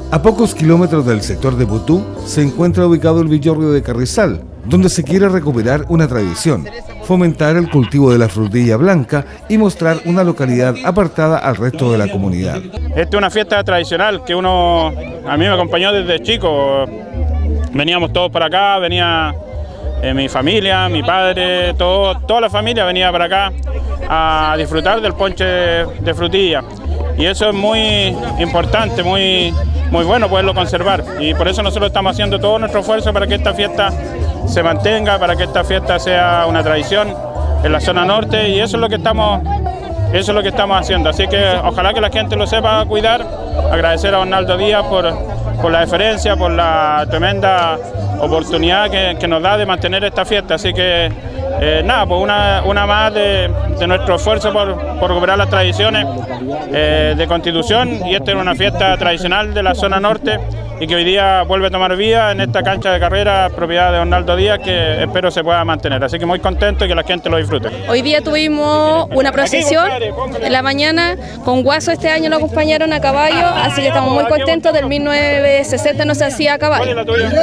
A pocos kilómetros del sector de Putú se encuentra ubicado el Villorrio de Carrizal, donde se quiere recuperar una tradición, fomentar el cultivo de la frutilla blanca y mostrar una localidad apartada al resto de la comunidad. Esta es una fiesta tradicional que a mí me acompañó desde chico. Veníamos todos para acá, venía mi familia, mi padre, toda la familia venía para acá a disfrutar del ponche de frutilla. Y eso es muy importante, muy bueno poderlo conservar. Y por eso nosotros estamos haciendo todo nuestro esfuerzo para que esta fiesta se mantenga, para que esta fiesta sea una tradición en la zona norte, y eso es lo que estamos haciendo. Así que ojalá que la gente lo sepa cuidar. Agradecer a Arnaldo Díaz por la deferencia, por la tremenda oportunidad que nos da de mantener esta fiesta. Así que nada, pues una más de nuestro esfuerzo por recuperar las tradiciones de Constitución, y esta es una fiesta tradicional de la zona norte y que hoy día vuelve a tomar vida en esta cancha de carrera propiedad de Arnaldo Díaz, que espero se pueda mantener. Así que muy contento y que la gente lo disfrute. Hoy día tuvimos una procesión en la mañana con guaso. Este año lo acompañaron a caballo, así que estamos muy contentos. Del 1960 no se hacía a caballo.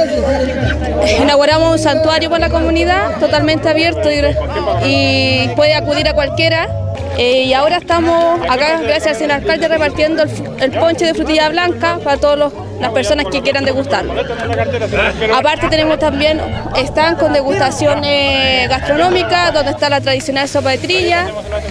Inauguramos un santuario para la comunidad totalmente abierto y puede acudir a cualquiera. Y ahora estamos acá, gracias al señor alcalde, repartiendo el ponche de frutilla blanca para todas las personas que quieran degustarlo. Aparte tenemos también stand con degustaciones gastronómicas, donde está la tradicional sopa de trilla.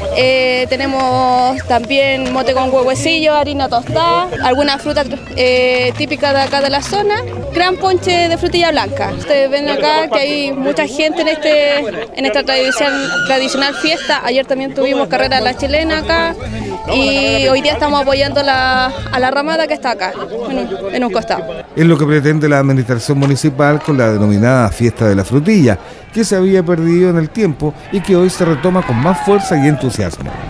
Tenemos también mote con huevecillo, harina tostada, algunas frutas típicas de acá de la zona. Gran ponche de frutilla blanca. Ustedes ven acá que hay mucha gente en esta tradicional fiesta. Ayer también tuvimos carrera la chilena acá, y hoy día estamos apoyando a la ramada que está acá, en un costado. Es lo que pretende la administración municipal con la denominada Fiesta de la Frutilla, que se había perdido en el tiempo y que hoy se retoma con más fuerza y entusiasmo.